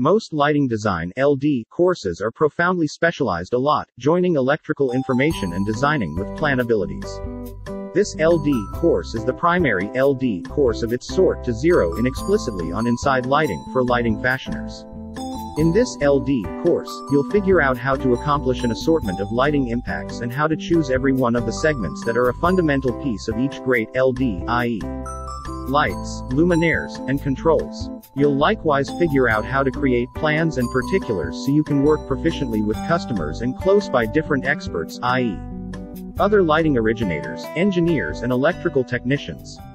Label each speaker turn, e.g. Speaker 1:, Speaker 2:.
Speaker 1: Most lighting design (LD) courses are profoundly specialized a lot, joining electrical information and designing with plan abilities. This LD course is the primary LD course of its sort to zero in explicitly on inside lighting for lighting fashioners. In this LD course, you'll figure out how to accomplish an assortment of lighting impacts and how to choose every one of the segments that are a fundamental piece of each great LD, i.e. lights, luminaires, and controls. You'll likewise figure out how to create plans and particulars so you can work proficiently with customers and close by different experts, i.e. other lighting originators, engineers and electrical technicians.